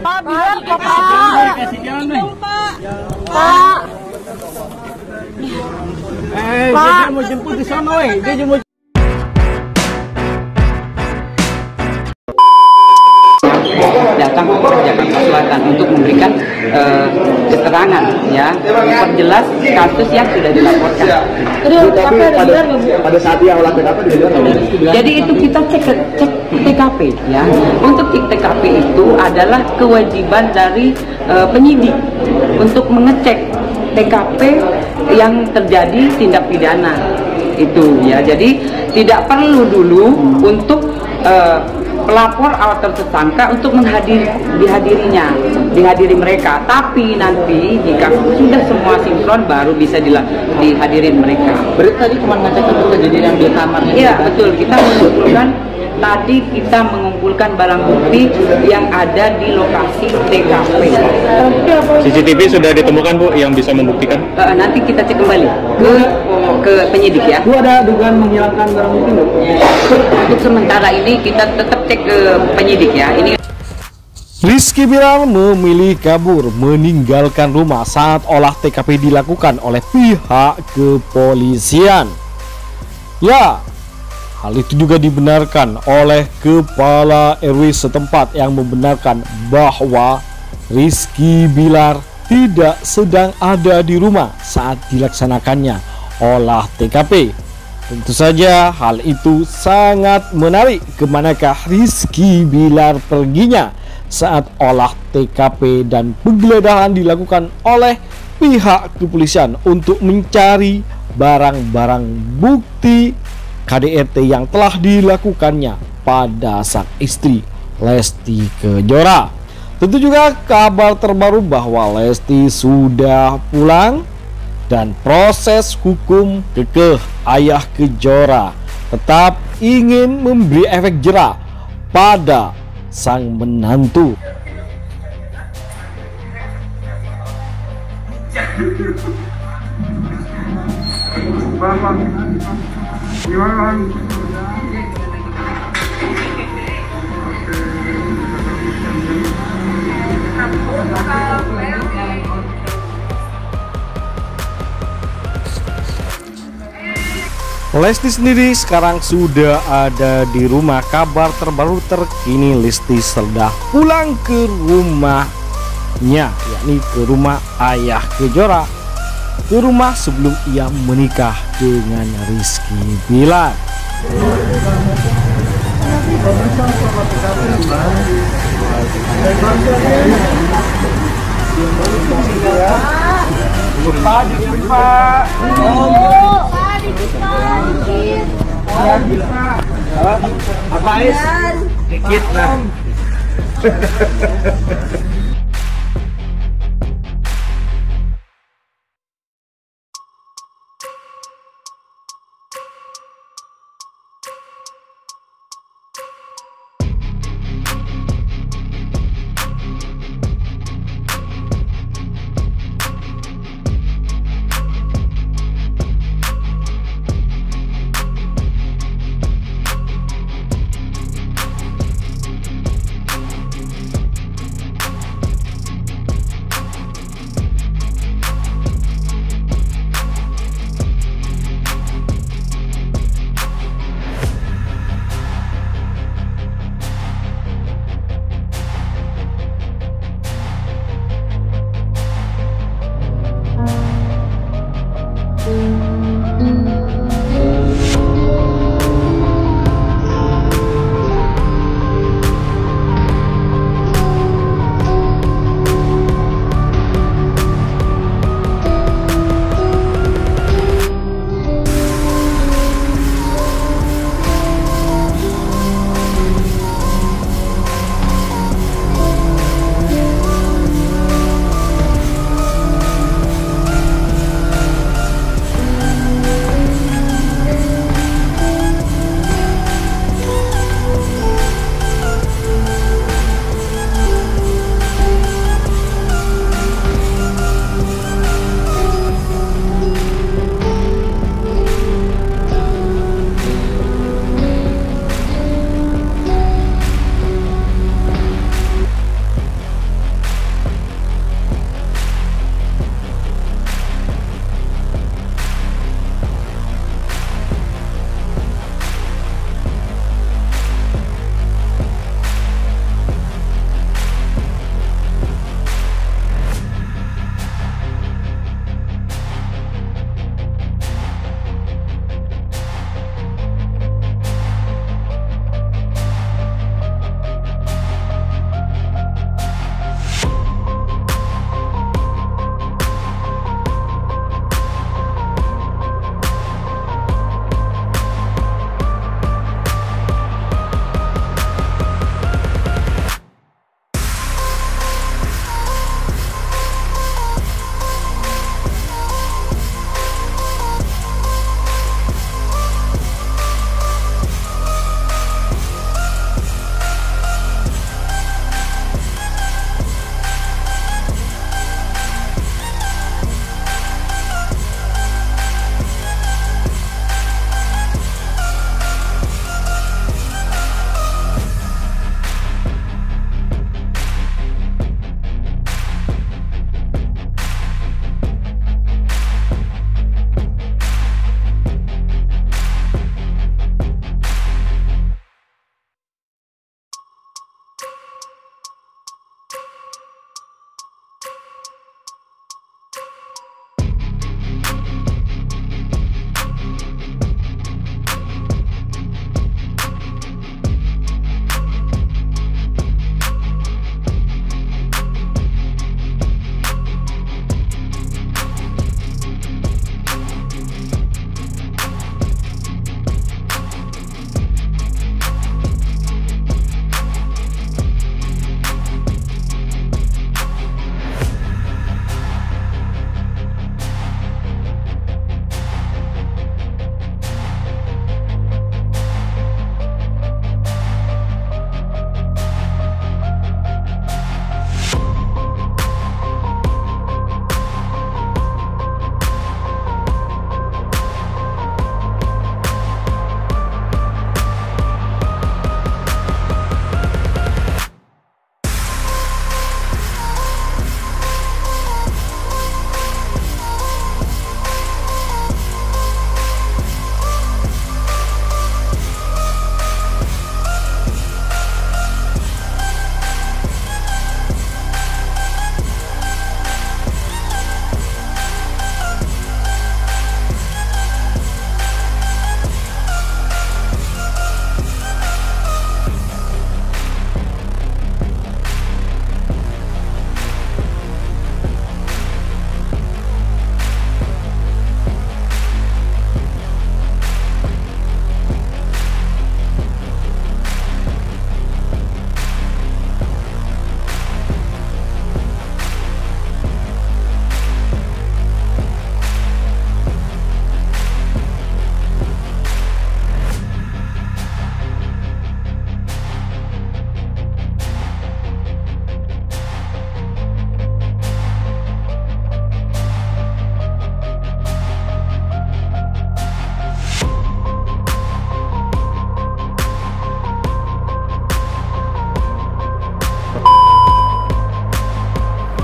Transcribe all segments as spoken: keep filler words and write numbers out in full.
Pak, biar kok Pak. Kasih jalan nih. Pak. Eh, dia mau jemput di sana, weh. Dia mau datang ke Jakarta Selatan untuk memberikan uh, keterangan, ya, memperjelas kasus yang sudah dilaporkan. Tapi pada, pada saat dia olah T K P di luar. Jadi itu kita cek cek T K P, ya. Untuk cek T K P itu adalah kewajiban dari uh, penyidik untuk mengecek T K P yang terjadi tindak pidana itu, ya. Jadi tidak perlu dulu untuk uh, pelapor atau tersangka untuk menghadiri dihadirinya dihadiri mereka, tapi nanti jika sudah semua sinkron baru bisa dila, dihadirin mereka. berarti tadi cuma ngecek untuk kejadian yang di kamarnya. Iya betul, kita mengumpulkan tadi kita mengumpulkan barang bukti yang ada di lokasi T K P. C C T V sudah ditemukan, Bu, yang bisa membuktikan? Uh, nanti kita cek kembali ke ke penyidik, ya. Bu, ada dugaan menghilangkan barang bukti nggak? Untuk sementara ini kita tetap cek ke penyidik, ya. Ini Rizky Bilar memilih kabur meninggalkan rumah saat olah T K P dilakukan oleh pihak kepolisian. Ya, hal itu juga dibenarkan oleh Kepala R W setempat yang membenarkan bahwa Rizky Bilar tidak sedang ada di rumah saat dilaksanakannya olah T K P. Tentu saja hal itu sangat menarik, kemanakah Rizky Bilar perginya saat olah T K P dan penggeledahan dilakukan oleh pihak kepolisian untuk mencari barang-barang bukti K D R T yang telah dilakukannya pada sang istri Lesti Kejora. Tentu juga kabar terbaru bahwa Lesti sudah pulang dan proses hukum kekeh ayah Kejora tetap ingin memberi efek jera pada sang menantu. Lesti sendiri sekarang sudah ada di rumah. Kabar terbaru terkini Lesti sudah pulang ke rumahnya, yakni ke rumah ayah Kejora, ke rumah sebelum ia menikah dengan Rizky Bilar. Apa is? Dikit lah.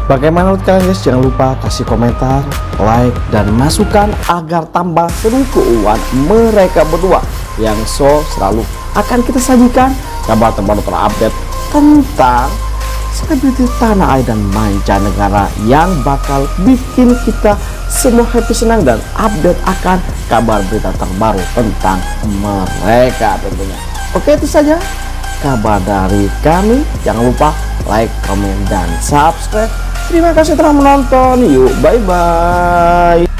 Bagaimana menurut kalian guys? Jangan lupa kasih komentar, like, dan masukan agar tambah seru keuangan mereka berdua yang so selalu akan kita sajikan kabar terbaru terupdate tentang selebriti tanah air dan mancanegara yang bakal bikin kita semua happy, senang, dan update akan kabar berita terbaru tentang mereka tentunya. Oke, itu saja kabar dari kami. Jangan lupa like, komen, dan subscribe. Terima kasih telah menonton. Yuk, bye bye.